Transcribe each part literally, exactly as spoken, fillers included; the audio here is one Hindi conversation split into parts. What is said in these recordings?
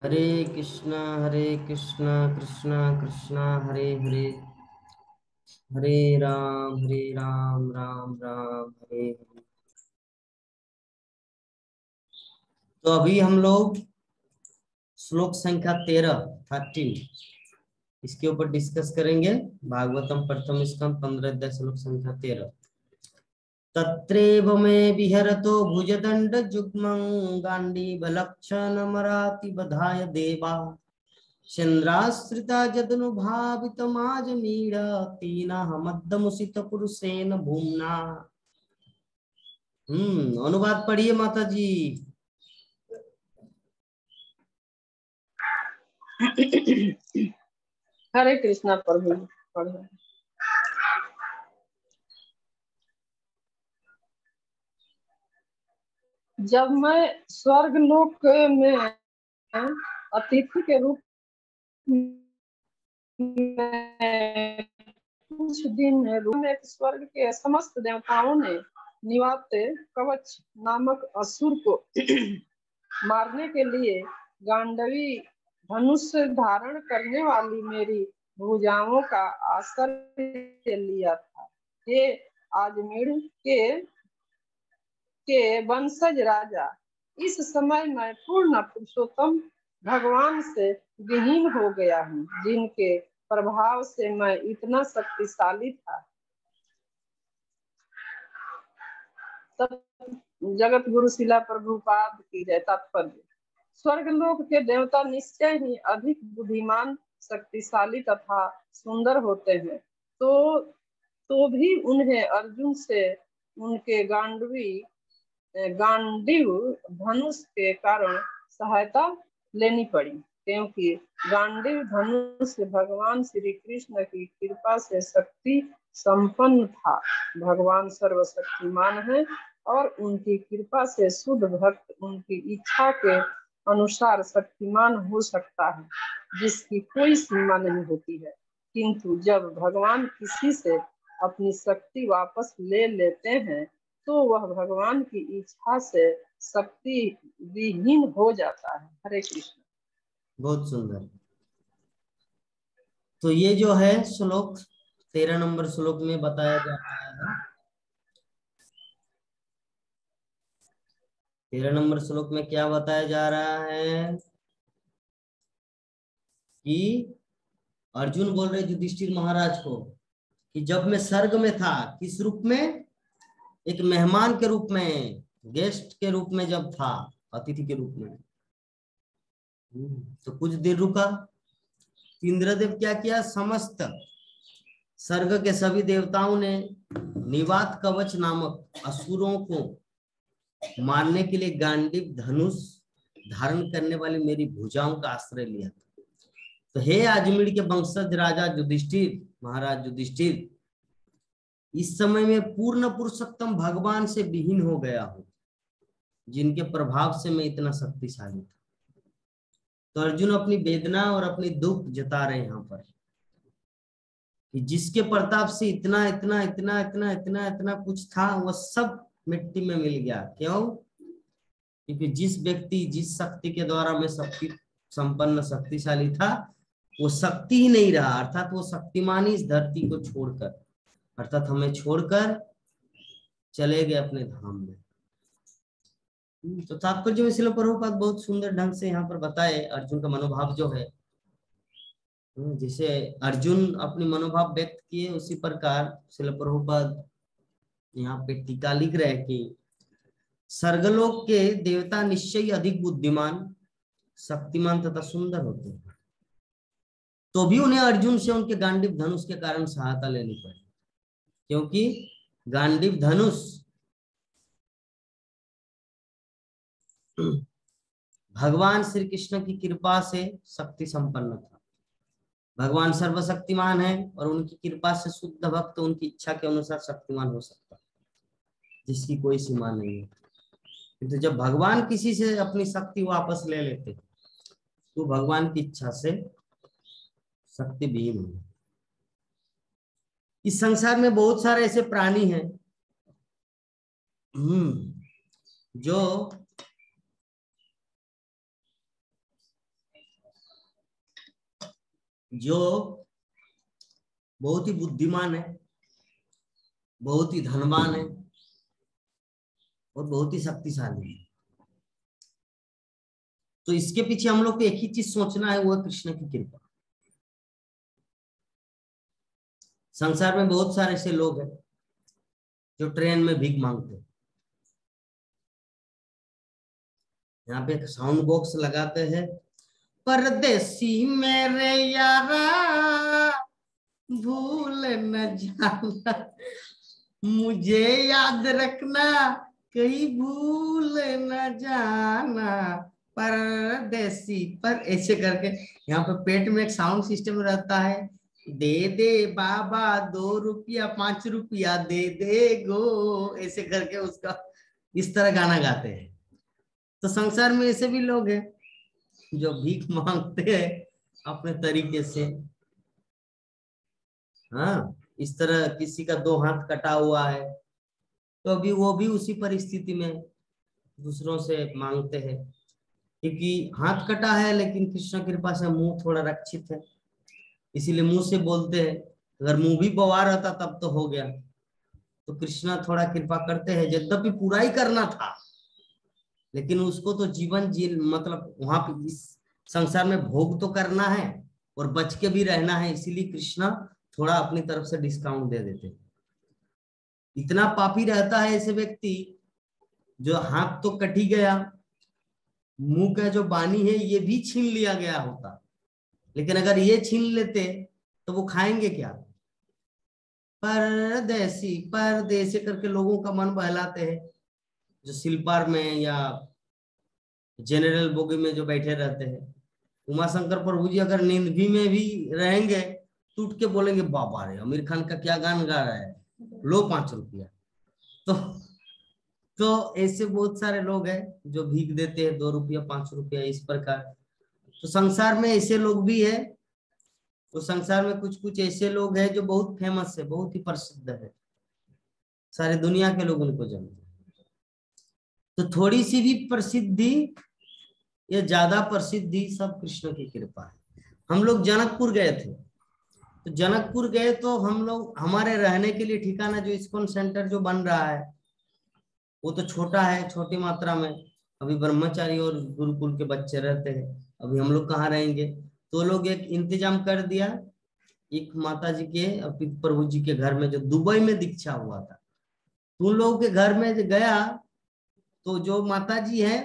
हरे कृष्णा हरे कृष्णा कृष्णा कृष्णा हरे हरे, हरे राम हरे राम राम राम हरे हरे। तो अभी हम लोग श्लोक संख्या तेरह थर्टीन इसके ऊपर डिस्कस करेंगे। भागवतम प्रथम स्कंद पंद्रह अध्याय श्लोक संख्या तेरह। तत्रैव मे विहरतो भुजदंड जुग्मं गांडीवलक्षणमराति बधाय देवा चंद्राश्रिता जदनुभावितमाजमीड तीनाहमद्दमुसित पुरुषेण भूम्ना। हम्म अनुवाद पढ़िए माता जी। हरे कृष्णा प्रभु। पढ़ो। जब मैं स्वर्ग लोक में अतिथि के रूप में कुछ दिन रूप में स्वर्ग के समस्त देवताओं ने निवाते कवच नामक असुर को मारने के लिए गांडवी धनुष धारण करने वाली मेरी भुजाओं का आश्रय लिया था। हे आजमीर के के वंशज राजा, इस समय मैं पूर्ण पुरुषोत्तम भगवान से विहीन हो गया हूँ, जिनके प्रभाव से मैं इतना शक्तिशाली था। तब जगत गुरु शिला प्रभुपाद की जय। तात्पर्य, स्वर्गलोक के देवता निश्चय ही अधिक बुद्धिमान, शक्तिशाली तथा सुंदर होते हैं, तो तो भी उन्हें अर्जुन से उनके गांडवी गांडीव धनुष के कारण सहायता लेनी पड़ी, क्योंकि गांडीव धनुष भगवान श्री कृष्ण की कृपा से शक्ति संपन्न था। भगवान सर्वशक्तिमान है और उनकी कृपा से शुद्ध भक्त उनकी इच्छा के अनुसार शक्तिमान हो सकता है, जिसकी कोई सीमा नहीं होती है। किंतु जब भगवान किसी से अपनी शक्ति वापस ले लेते हैं, तो वह भगवान की इच्छा से शक्ति विहीन हो जाता है। हरे कृष्ण। बहुत सुंदर। तो ये जो है श्लोक तेरह नंबर श्लोक में बताया जा रहा है। तेरह नंबर श्लोक में क्या बताया जा रहा है कि अर्जुन बोल रहे युधिष्ठिर महाराज को कि जब मैं स्वर्ग में था, किस रूप में? एक मेहमान के रूप में, गेस्ट के रूप में जब था, अतिथि के रूप में, तो कुछ देर रुका। इंद्रदेव क्या किया? समस्त स्वर्ग के सभी देवताओं ने निवात कवच नामक असुरों को मारने के लिए गांडीव धनुष धारण करने वाली मेरी भुजाओं का आश्रय लिया था। तो हे आजमीर के वंशज राजा युधिष्ठिर महाराज युधिष्ठिर, इस समय में पूर्ण पुरुषोत्तम भगवान से विहीन हो गया हूं, जिनके प्रभाव से मैं इतना शक्तिशाली था। तो अर्जुन अपनी वेदना और अपनी दुख जता रहे हैं यहाँ पर कि जिसके प्रताप से इतना इतना इतना इतना इतना इतना कुछ था, वह सब मिट्टी में मिल गया। क्यों? क्योंकि जिस व्यक्ति जिस शक्ति के द्वारा मैं शक्ति संपन्न शक्तिशाली था, वो शक्ति ही नहीं रहा, अर्थात वो शक्तिमान ही इस धरती को छोड़कर, अर्थात हमें छोड़कर चले गए अपने धाम में। तो तात्पर्य में शिल प्रभुपाद बहुत सुंदर ढंग से यहाँ पर बताए अर्जुन का मनोभाव जो है। जिसे अर्जुन अपनी मनोभाव व्यक्त किए, उसी प्रकार शिल प्रभुपाद यहाँ पे टीका लिख रहे हैं कि स्वर्गलोक के देवता निश्चय अधिक बुद्धिमान, शक्तिमान तथा सुंदर होते हैं, तो भी उन्हें अर्जुन से उनके गांडीव धनुष के कारण सहायता लेनी पड़ी, क्योंकि गांडीव धनुष भगवान श्री कृष्ण की कृपा से शक्ति संपन्न था। भगवान सर्वशक्तिमान है और उनकी कृपा से शुद्ध भक्त उनकी इच्छा के अनुसार शक्तिमान हो सकता है, जिसकी कोई सीमा नहीं है। किंतु जब भगवान किसी से अपनी शक्ति वापस ले लेते हैं, तो भगवान की इच्छा से शक्ति विहीन हो। इस संसार में बहुत सारे ऐसे प्राणी हैं जो जो बहुत ही बुद्धिमान है, बहुत ही धनवान है और बहुत ही शक्तिशाली है। तो इसके पीछे हम लोग को एक ही चीज सोचना है, वो है कृष्ण की कृपा। संसार में बहुत सारे ऐसे लोग हैं जो ट्रेन में भीख मांगते हैं। यहाँ पे एक साउंड बॉक्स लगाते हैं, परदेसी मेरे यारा भूल न जाना, मुझे याद रखना कहीं भूल न जाना, परदेसी पर ऐसे करके यहाँ पे पेट में एक साउंड सिस्टम रहता है, दे दे बाबा दो रुपया पांच रुपया दे दे गो, ऐसे करके उसका इस तरह गाना गाते हैं। तो संसार में ऐसे भी लोग हैं जो भीख मांगते हैं अपने तरीके से। हाँ, इस तरह किसी का दो हाथ कटा हुआ है तो अभी वो भी उसी परिस्थिति में दूसरों से मांगते हैं, क्योंकि हाथ कटा है लेकिन कृष्ण कृपा से मुंह थोड़ा रक्षित है, इसीलिए मुंह से बोलते हैं। अगर मुंह भी बवार रहता तब तो हो गया। तो कृष्ण थोड़ा कृपा करते हैं, यद्यपि पूरा ही करना था लेकिन उसको तो जीवन जी मतलब वहां पे इस संसार में भोग तो करना है और बच के भी रहना है, इसीलिए कृष्ण थोड़ा अपनी तरफ से डिस्काउंट दे देते। इतना पापी रहता है ऐसे व्यक्ति जो हाथ तो कट ही गया, मुंह का जो बानी है ये भी छीन लिया गया होता, लेकिन अगर ये छीन लेते तो वो खाएंगे क्या? परदेसी परदेसी करके लोगों का मन बहलाते हैं, जो स्लीपर में या जनरल बोगी में जो बैठे रहते हैं। उमा शंकर प्रभु जी अगर नींद भी में भी रहेंगे तो उठ के बोलेंगे, बाबा रे आमिर खान का क्या गान गा रहा है, लो पांच रुपया। तो तो ऐसे बहुत सारे लोग हैं जो भीख देते हैं, दो रुपया पांच रुपया इस प्रकार। तो संसार में ऐसे लोग भी है। तो संसार में कुछ कुछ ऐसे लोग हैं जो बहुत फेमस है, बहुत ही प्रसिद्ध है, सारी दुनिया के लोग उनको जानते हैं। तो थोड़ी सी भी प्रसिद्धि या ज्यादा प्रसिद्धि सब कृष्ण की कृपा है। हम लोग जनकपुर गए थे, तो जनकपुर गए तो हम लोग हमारे रहने के लिए ठिकाना जो इस्कॉन सेंटर जो बन रहा है वो तो छोटा है, छोटी मात्रा में। अभी ब्रह्मचारी और गुरुकुल के बच्चे रहते हैं, अभी हम लोग कहाँ रहेंगे। तो लोग एक इंतजाम कर दिया, एक माता जी के और प्रभु जी के घर में जो दुबई में दीक्षा हुआ था, तो उन लोगों के घर में गया तो जो माता जी है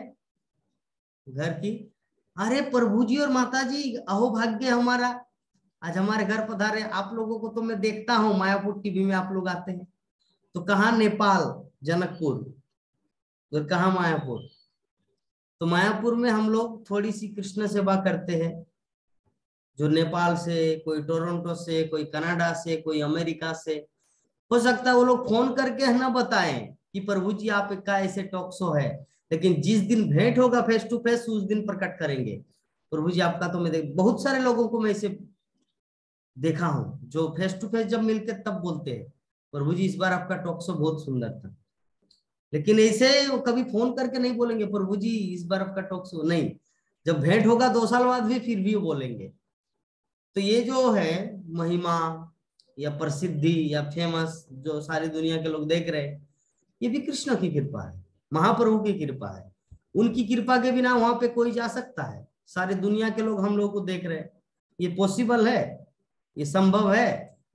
घर की, अरे प्रभु जी और माता जी अहो भाग्य हमारा, आज हमारे घर पधारे। आप लोगों को तो मैं देखता हूँ मायापुर टीवी में आप लोग आते हैं। तो कहाँ नेपाल जनकपुर और कहाँ मायापुर। तो मायापुर में हम लोग थोड़ी सी कृष्ण सेवा करते हैं, जो नेपाल से, कोई टोरंटो से, कोई कनाडा से, कोई अमेरिका से। हो सकता है वो लोग फोन करके ना बताएं कि प्रभु जी आपका ऐसे टॉक शो है, लेकिन जिस दिन भेंट होगा फेस टू फेस उस दिन प्रकट करेंगे प्रभु जी आपका। तो मैं देख बहुत सारे लोगों को मैं ऐसे देखा हूं जो फेस टू फेस जब मिलते तब बोलते हैं प्रभु जी इस बार आपका टॉक शो बहुत सुंदर था, लेकिन ऐसे वो कभी फोन करके नहीं बोलेंगे प्रभु जी इस बार आपका टॉक शो नहीं। जब भेंट होगा दो साल बाद भी फिर भी वो बोलेंगे। तो ये जो है महिमा या प्रसिद्धि या फेमस जो सारी दुनिया के लोग देख रहे हैं, ये भी कृष्ण की कृपा है, महाप्रभु की कृपा है। उनकी कृपा के बिना वहां पे कोई जा सकता है? सारी दुनिया के लोग हम लोग को देख रहे हैं, ये पॉसिबल है? ये संभव है?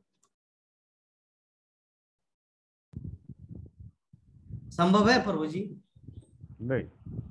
संभव है प्रभु जी? नहीं,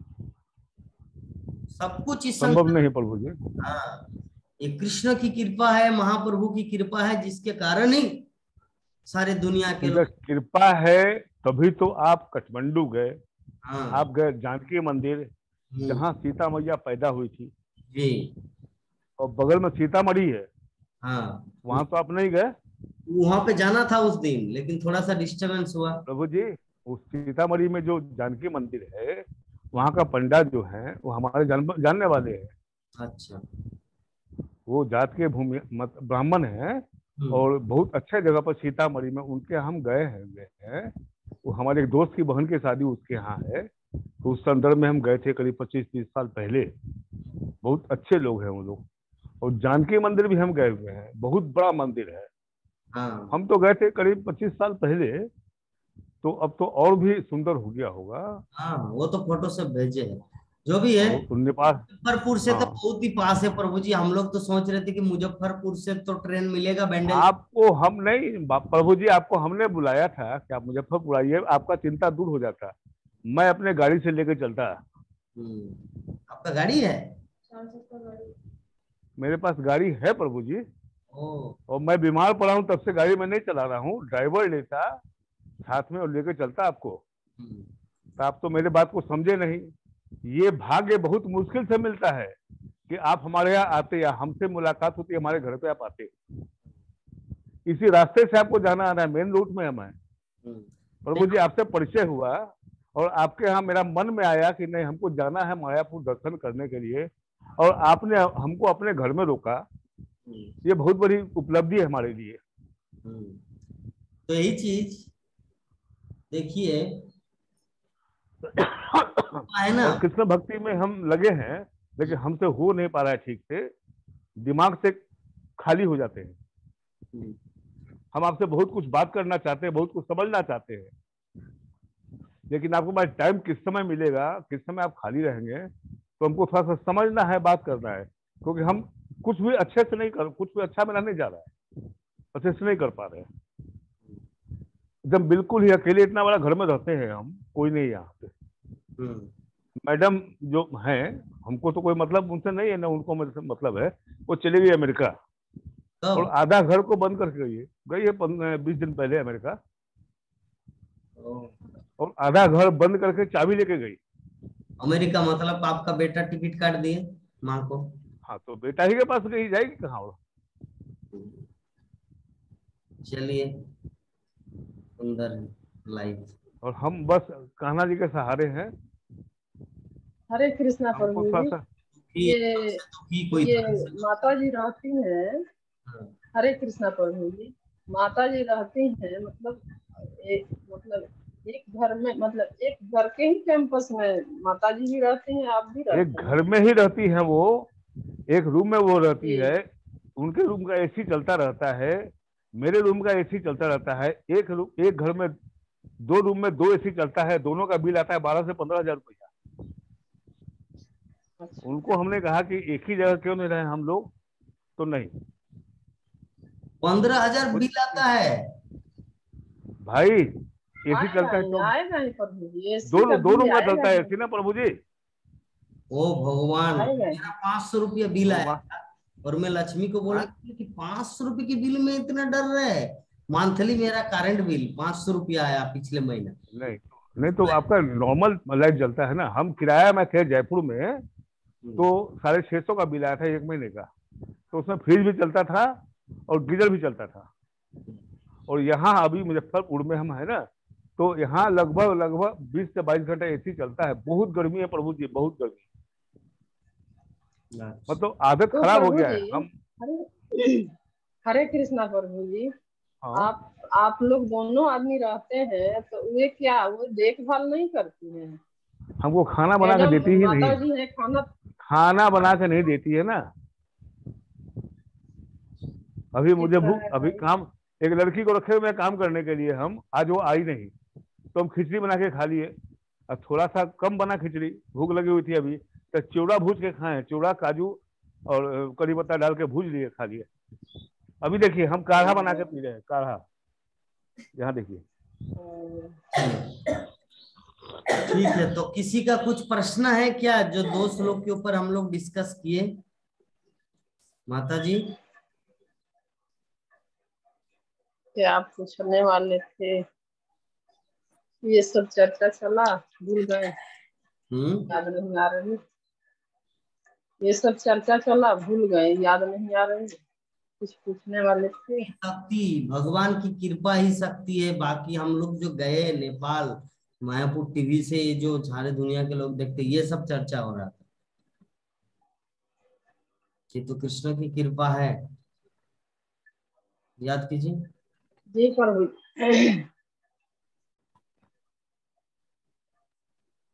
सब कुछ इस संभव नहीं प्रभु जी। हाँ, ये कृष्ण की कृपा है, महाप्रभु की कृपा है, जिसके कारण ही सारे दुनिया के उनका लोग। कृपा है तभी तो आप काठमांडू गए, हाँ आप गए जानकी मंदिर जहाँ सीता मैया पैदा हुई थी जी, और बगल में सीतामढ़ी है, हाँ वहां तो आप नहीं गए। वहां पे जाना था उस दिन लेकिन थोड़ा सा डिस्टरबेंस हुआ। प्रभु जी उस सीतामढ़ी में जो जानकी मंदिर है वहां का पंडित जो है वो हमारे जान, जानने वाले हैं। अच्छा। वो जात के भूमि मत ब्राह्मण है और बहुत अच्छे जगह पर सीतामढ़ी में उनके हम गए हैं गए हैं वो हमारे एक दोस्त की बहन की शादी उसके यहाँ है, तो उस संदर्भ में हम गए थे करीब पच्चीस तीस साल पहले। बहुत अच्छे लोग हैं वो लोग। और जानकी मंदिर भी हम गए हुए हैं, बहुत बड़ा मंदिर है। हाँ हम तो गए थे करीब पच्चीस साल पहले, तो अब तो और भी सुंदर हो गया होगा। हाँ, वो तो फोटो से भेजे हैं, जो भी है। और नेपाल। मुजफ्फरपुर से तो हाँ, बहुत ही पास है प्रभु जी। हम लोग तो सोच रहे थे कि मुजफ्फरपुर से तो ट्रेन मिलेगा बैंडल। आपको हम नहीं, बा- प्रभु जी आपको हमने बुलाया था कि आप मुजफ्फरपुर आइए, आपका चिंता दूर हो जाता। मैं अपने गाड़ी से लेके चलता। हम्म, आपका गाड़ी है? मेरे पास गाड़ी है प्रभु जी। ओ। और मैं बीमार पड़ा हूँ तब से गाड़ी मैं नहीं चला रहा हूँ, ड्राइवर लेता साथ में और लेके चलता आपको। हम्म, तो आप तो मेरे बात को समझे नहीं। ये भाग्य बहुत मुश्किल से मिलता है कि आप हमारे यहाँ आते या हमसे मुलाकात होती, हमारे घर पे आप आते। इसी रास्ते से आपको जाना आना है, मेन रूट में हम हैं। हम्म। प्रभु जी नहीं, आपसे परिचय हुआ और आपके यहाँ मेरा मन में आया कि नहीं, हमको जाना है मायापुर दर्शन करने के लिए, और आपने हमको अपने घर में रोका। हम्म, ये बहुत बड़ी उपलब्धि है हमारे लिए। हम्म। तो यही चीज देखिए है ना। और कृष्ण भक्ति में हम लगे हैं, लेकिन हमसे हो नहीं पा रहा है ठीक से, दिमाग से खाली हो जाते हैं। हम्म, हम आपसे बहुत कुछ बात करना चाहते हैं, बहुत कुछ समझना चाहते हैं, लेकिन आपके पास टाइम किस समय मिलेगा, किस समय आप खाली रहेंगे, तो हमको थोड़ा सा समझना है, बात करना है। क्योंकि हम कुछ भी अच्छे से नहीं कर, कुछ भी अच्छा मेरा नहीं जा रहा है, अच्छे से नहीं कर पा रहे हैं। जब बिल्कुल ही अकेले, इतना बड़ा घर में रहते हैं हम, कोई नहीं यहाँ पे। हम्म। मैडम जो हैं, हमको तो कोई मतलब उनसे नहीं है, ना उनको मेरे से मतलब है। वो चली गई अमेरिका, और कब? आधा घर को बंद करके गई है। गई है पंद्रह बीस दिन पहले अमेरिका, ओ, और आधा घर बंद करके चाबी लेके गई। अमेरिका मतलब आपका बेटा टिकट काट दिए माँ को? हाँ, तो बेटा ही के पास गई, जाएगी कहाँ और। चलिए, सुंदर है लाइफ। और हम बस कान्हा जी के सहारे हैं। हरे कृष्णा हमको प्रभु थोड़ा जी। सा। ये हमसे दुखी कोई ये था? माता जी रहती हैं। हाँ। हरे कृष्णा प्रभु जी। माता जी रहती हैं, मतलब एक मतलब एक घर में, मतलब एक घर के ही कैंपस में माता जी भी रहती हैं, आप भी एक रहते हैं? घर में ही रहती है वो, एक रूम में वो रहती जी। है। उनके रूम का एसी चलता रहता है, मेरे रूम का एसी चलता रहता है। एक रूम, एक घर में दो रूम में दो एसी चलता है, दोनों का बिल आता है बारह से पंद्रह हजार रुपया। अच्छा। उनको हमने कहा कि एक ही जगह क्यों नहीं रहे हम लोग, तो नहीं। पंद्रह हजार कुछ बिल आता है? भाई, एसी चलता आएगा है ही तो आएगा ही प्रभु जी, एसी दो का दो बिल रूम का आएगा चलता है ही। एसी ना प्रभु जी। ओ भगवान, आएगा मेरा ही। पांच सौ रुपया बिल आया भगवान। था। और मैं लक्ष्मी को बोला हाँ? कि पांच सौ रुपये के बिल में इतना डर रहे है। मंथली मेरा करंट बिल पांच सौ रुपया आया पिछले महीने। नहीं तो नहीं तो आपका नॉर्मल लाइट जलता है ना। हम किराया में थे जयपुर में, तो हम्म, साढ़े छह सौ का बिल आया था एक महीने का। तो उसमें फ्रिज भी चलता था और गीजर भी चलता था। और यहाँ अभी मुजफ्फरपुर में हम है ना, तो यहाँ लगभग लगभग बीस से बाईस घंटे एसी चलता है। बहुत गर्मी है प्रभु जी, बहुत गर्मी। अच्छा। मतलब आदत तो खराब हो प्रभु गया जी, है हम। हरे हरे कृष्णा प्रभु जी। हाँ, आप आप लोग दोनों आदमी रहते हैं, तो वे क्या वो देखभाल नहीं करती हैं? हमको खाना बना के देती मैडम ही नहीं माता है। जी है, खाना। खाना बना के नहीं देती है ना। अभी ये मुझे तो भूख, है अभी भाई। काम, एक लड़की को रखे हुए हैं काम करने के लिए हम, आज वो आई नहीं, तो हम खिचड़ी बना के खा लिए। अब थोड़ा सा कम बना खिचड़ी, भूख लगी हुई थी अभी, तो चिवड़ा भूज के खाए, चिवड़ा काजू और अ, करी पत्ता डाल के भूज लिए, खा लिए। अभी देखिए हम काढ़ा बना के पी रहे हैं, काढ़ा। यहाँ देखिए। ठीक है, तो किसी का कुछ प्रश्न है क्या जो दोस्त लोग के ऊपर हम लोग डिस्कस किए? माता जी। क्या आप पूछने वाले थे? ये सब चर्चा चला, भूल गए, हम्म। याद नहीं आ रही। ये सब चर्चा चला, भूल गए, याद नहीं आ रही। कुछ पूछने वाले थे। शक्ति भगवान की कृपा ही शक्ति है। बाकी हम लोग जो गए नेपाल, मायापुर टीवी से जो सारे दुनिया के लोग देखते, ये सब चर्चा हो रहा था कि तो कृष्ण की कृपा है। याद कीजिए। जी प्रभु।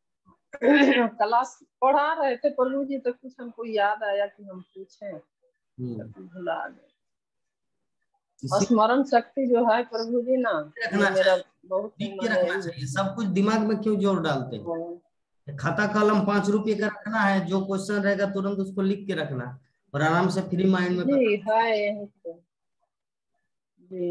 क्लास पढ़ा रहे थे प्रभु जी, तो कुछ हमको याद आया कि हम पूछें। भुला गए। इसी स्मरण शक्ति जो है प्रभु जी ना, रखना मेरा बहुत लिख मन के है। रखना चाहिए। सब कुछ दिमाग में क्यों जोर डालते हैं? हाँ, खाता कलम पांच रुपए का रखना है, जो क्वेश्चन रहेगा तुरंत उसको लिख के रखना और आराम से फ्री माइंड में जी करना। है यही तो जी।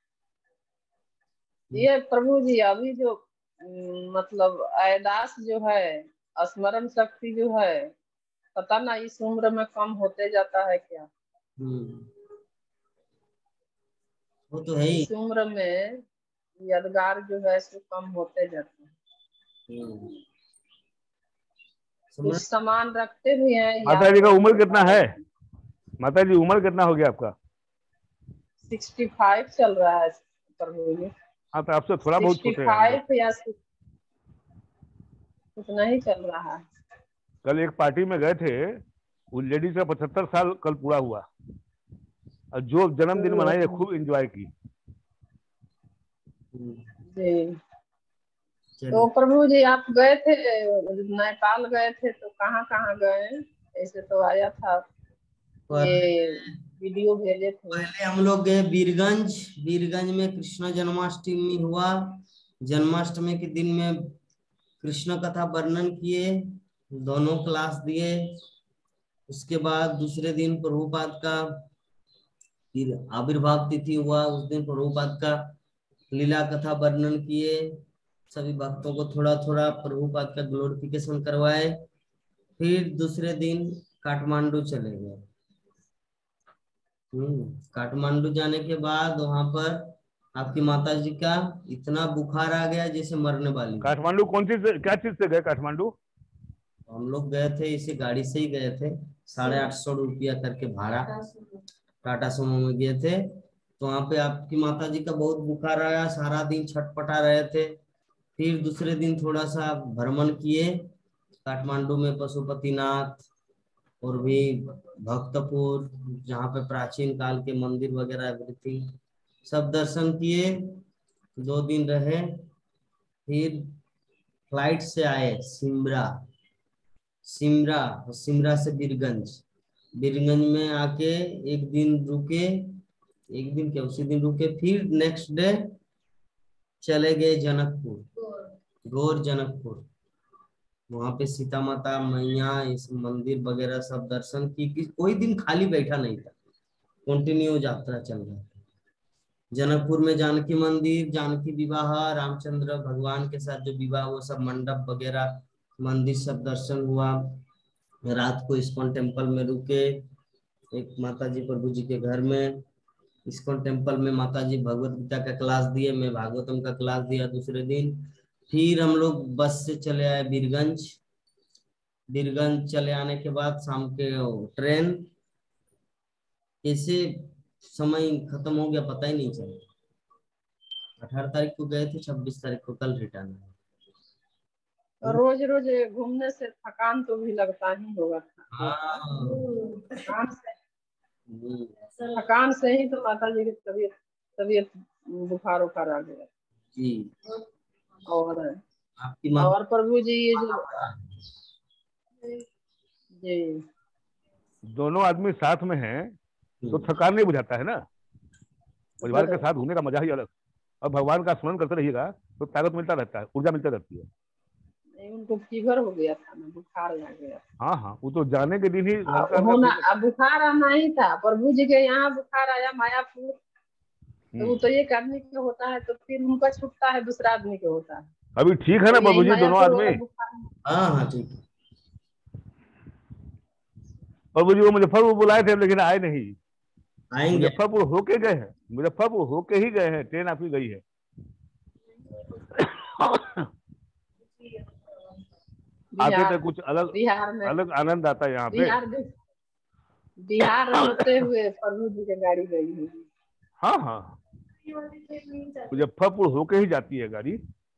ये प्रभु जी अभी जो अम, मतलब अयदास जो है, स्मरण शक्ति जो है, पता ना इस उम्र में कम होते जाता है क्या? हम्म, वो तो है ही। इस उम्र में यादगार जो है सो कम होते जाते हैं। हम्म, कुछ समझ। सामान रखते भी हैं, माता याद जी का नहीं उम्र होता कितना है। है? माता जी उम्र कितना हो गया आपका? सिक्सटी फाइव चल रहा है प्रभु जी। हाँ तो आपसे थोड़ा बहुत सिक्सटी छोटे हैं हम लोग। फाइव या उतना ही चल रहा है। कल एक पार्टी में गए थे, उस लेडीज का पचहत्तर साल कल पूरा हुआ और जो जन्मदिन मनाई है खूब एंजॉय की। जी। तो चलिए, प्रभु जी आप गए थे, नेपाल गए थे, तो कहाँ कहाँ गए? ऐसे तो आया था, ये वीडियो भेजे थे। पहले हम लोग गए बीरगंज। बीरगंज में कृष्ण जन्माष्टमी हुआ। जन्माष्टमी के दिन में कृष्ण कथा वर्णन किए, दोनों क्लास दिए। उसके बाद दूसरे दिन प्रभुपाद का फिर आविर्भाव तिथि हुआ, उस दिन प्रभुपाद का लीला कथा वर्णन किए। सभी भक्तों को थोड़ा थोड़ा प्रभुपाद का ग्लोरिफिकेशन करवाए। फिर दूसरे दिन काठमांडू चले गए। हम्म काठमांडू जाने के बाद वहां पर आपकी माता जी का इतना बुखार आ गया जैसे मरने वाली। काठमांडू कौन सी से, क्या चीज से गए काठमांडू? हम लोग गए थे इसी गाड़ी से ही गए थे, साढ़े आठ सौ रुपया करके भाड़ा, टाटा सुमो में गए थे। तो वहां पे आपकी माता जी का बहुत बुखार आया, सारा दिन छटपटा रहे थे। फिर दूसरे दिन थोड़ा सा भ्रमण किए काठमांडू में, पशुपतिनाथ और भी भक्तपुर, जहाँ पे प्राचीन काल के मंदिर वगैरह एवरीथिंग सब दर्शन किए। दो दिन रहे, फिर फ्लाइट से आए सिमरा। सिमरा और सिमरा से बीरगंज। बीरगंज में आके एक दिन रुके, एक दिन क्या उसी दिन रुके, फिर नेक्स्ट डे चले गए जनकपुर, गौर जनकपुर। वहां पे सीता माता मैया इस मंदिर वगैरह सब दर्शन की, कि कोई दिन खाली बैठा नहीं था, कंटिन्यू यात्रा चल रहा था। जनकपुर में जानकी मंदिर, जानकी विवाह, रामचंद्र भगवान के साथ जो विवाह, वो सब मंडप वगैरह मंदिर सब दर्शन हुआ। रात को इस्कॉन टेम्पल में रुके, एक माता जी प्रभु जी के घर में। इस्कॉन टेम्पल में माता जी भगवत गीता का क्लास दिए, मैं भागवतम का क्लास दिया दूसरे दिन। फिर हम लोग बस से चले आए बीरगंज। बीरगंज चले आने के बाद शाम के ट्रेन, कैसे समय खत्म हो गया पता ही नहीं चला। अठारह तारीख को गए थे, छब्बीस तारीख को कल रिटर्न है। रोज रोज घूमने से थकान तो भी लगता ही होगा था, होगा। हाँ। थकान से हम्म, थकान से ही तो माता जी की तबीयत तबीयत बुखार उखार आ गया। जी। और आपकी माता और प्रभु जी ये जो जी दोनों आदमी साथ में हैं तो थकान नहीं बुझाता है ना। परिवार के साथ घूमने का मजा ही अलग। और भगवान का स्मरण करते रहिएगा तो ताकत मिलता रहता है, ऊर्जा मिलती रहती है। नहीं, उनको फीवर हो गया था ना, बुखार आ गया। हाँ हाँ, वो तो जाने के दिन ही आ, हल्का हल्का होना फीवर। अब बुखार आना ही था प्रभु जी के यहाँ, बुखार आया मायापुर। तो वो तो एक आदमी के होता है, तो फिर उनका छूटता है, दूसरा आदमी के होता है। अभी ठीक है ना तो यही बाबू जी दोनों मायापुर आदमी? वाला बुखार। हाँ हाँ ठीक है। बाबू जी वो मुजफ्फरपुर बुलाए थे लेकिन आए नहीं। आएंगे। मुजफ्फरपुर होके गए हैं, मुजफ्फरपुर होके ही गए हैं, ट्रेन आपकी गई है। आते बिहार थे कुछ अलग बिहार में अलग आनंद आता है यहाँ पे। बिहार बिहार होते हुए प्रभु जी की गाड़ी गई हुई। हाँ हाँ, मुजफ्फरपुर होके ही जाती है गाड़ी।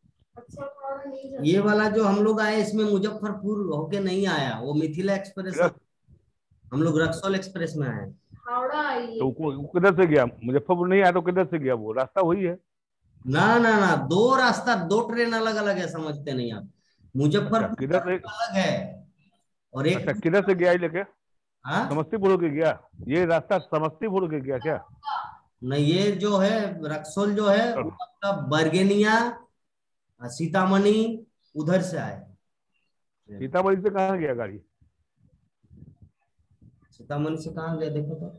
ये वाला जो हम लोग आए इसमें मुजफ्फरपुर होके नहीं आया, वो मिथिला एक्सप्रेस। हम लोग रक्सौल एक्सप्रेस में आए। तो वो किधर से गया? मुजफ्फरपुर नहीं आया तो किधर से गया? वो रास्ता वही है ना ना ना, दो रास्ता, दो ट्रेन अलग अलग है, समझते नहीं आप। अच्छा मुजफ्फरपुर किधर से? अलग है और एक अच्छा किधर से गया ही लेके? हाँ समस्तीपुर होके गया, ये रास्ता समस्तीपुर होके गया क्या? नहीं, ये जो है रक्सौल जो है वो आपका बरगेनिया, सीतामढ़ी उधर से आए। सीतामढ़ी से कहाँ गया गाड़ी? सीतामढ़ी से कहाँ गया देखो तो।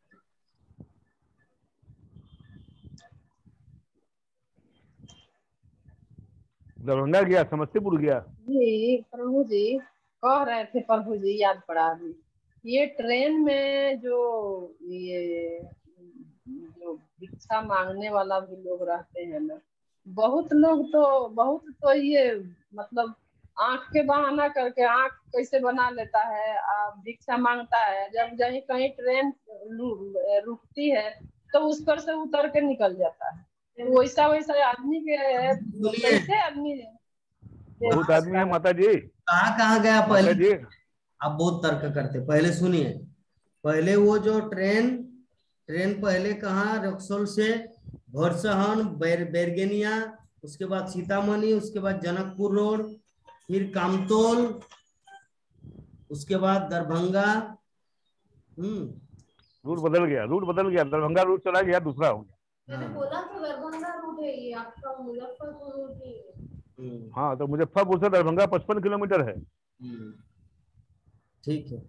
दरभंगा गया, समस्तीपुर गया। जी प्रभु जी कह रहे थे, प्रभु जी याद पड़ा अभी, ये ट्रेन में जो ये जो भिक्षा मांगने वाला भी लोग रहते हैं ना, बहुत लोग तो बहुत तो ये मतलब आंख के बहाना करके आंख कैसे बना लेता है, आ, भिक्षा मांगता है। जब कहीं कहीं ट्रेन रु- रुकती है तो उस पर से उतर के निकल जाता है। तो वैसा वैसा आदमी के सुनिए, कैसे आदमी दे बहुत आदमी सकता है है? माता जी। कहाँ कहाँ गया माता पहले, जी आप बहुत तर्क करते। पहले सुनिए, पहले वो जो ट्रेन ट्रेन पहले कहाँ, रक्सौल से भोरसहन, बैर, बैरगेनिया, उसके बाद सीतामढ़ी, उसके बाद जनकपुर रोड, फिर कामतोल, उसके बाद दरभंगा। हम्म रूट बदल गया, रूट बदल गया, दरभंगा रूट चला गया, दूसरा हो गया। मैंने बोला तो दरभंगा रूट है ये आपका, मुजफ्फरपुर रूट नहीं है। हम्म, हाँ तो मुजफ्फरपुर से दरभंगा पचपन किलोमीटर है। हम्म, ठीक है,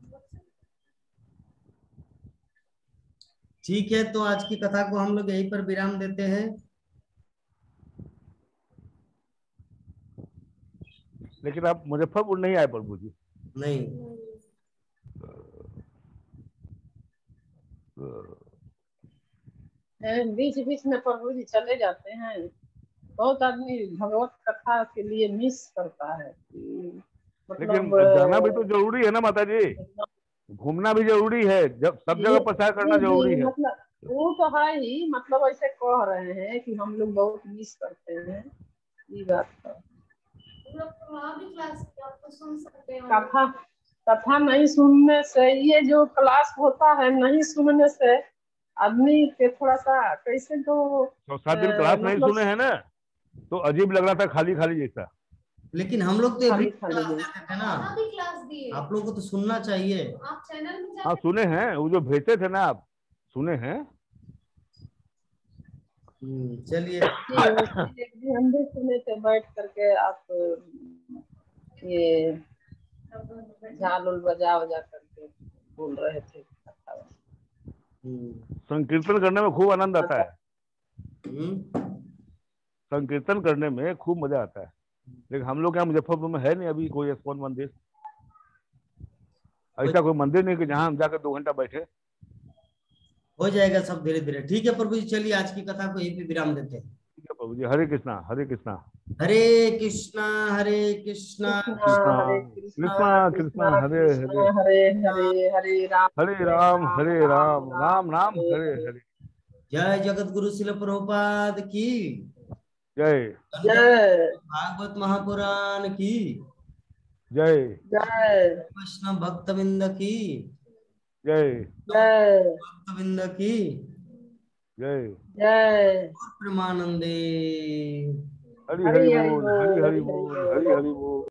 ठीक है। तो आज की कथा को हम लोग यहीं पर विराम देते हैं। लेकिन आप मुजफ्फरपुर नहीं आए प्रभु जी। नहीं, बीच बीच में प्रभु जी चले जाते हैं। बहुत आदमी भगवत कथा के लिए मिस करता है कि लेकिन मतलब जाना भी तो जरूरी है ना माता जी, घूमना भी जरूरी है, जब सब जगह ये प्रचार करना जी जरूरी जी है। मतलब वो तो है ही, मतलब ऐसे कह रहे हैं कि हम लोग बहुत मिस करते हैं ये बात। तो हम लोग तो वहाँ भी क्लास आपको सुन सकते हैं। कथा कथा नहीं सुनने से, ये जो क्लास होता है नहीं सुनने से आदमी के थोड़ा सा कैसे तो तो सात दिन अ, क्लास नहीं मतलब सुने हैं ना, तो अजीब लग रहा था, खाली खाली जैसा। लेकिन हम लोग तो भी खाली खाली क्लास दिन। देते थे ना, वहाँ भी क्लास दिए। आप लोगों को तो सुनना चाहिए। आप चैनल में हाँ जाके सुने हैं, वो जो भेजते थे ना आप, सुने हैं। हम्म, चलिए। जी वैसे एक भी हम भी सुने थे बैठ करके, आप ये झाल उल बजा बजा करके बोल रहे थे कथा। हम्म, संकीर्तन करने में खूब आनंद आता है, हम्म, संकीर्तन करने में खूब मजा आता है। लेकिन हम लोग यहाँ मुजफ्फरपुर में है नहीं अभी कोई इस्कॉन मंदिर, ऐसा कोई मंदिर नहीं कि जहाँ हम जाकर दो घंटा बैठे। हो जाएगा सब धीरे धीरे। ठीक है प्रभु जी, चलिए आज की कथा को यहीं पे विराम देते हैं। ठीक है प्रभु जी, हरे कृष्णा हरे कृष्णा हरे कृष्णा हरे कृष्णा कृष्णा कृष्णा हरे कृष्णा कृष्णा कृष्णा कृष्णा कृष्णा हरे कृष्णा हरे, हरे हरे, हरे राम हरे हरे राम राम हरे राम राम राम राम राम हरे हरे हरे। हरे। जय जगत गुरु शिल प्रभुपाद की, जय जय भागवत महापुराण की, जय जय वैष्णव भक्तविंद की, जय जय भक्तविंद की, जय। जय। और प्रेमानंदे। हरि हरि हरि हरि बोल, हरि बोल, हरि हरि हरि बोल, हरि बोल। हरि बोल।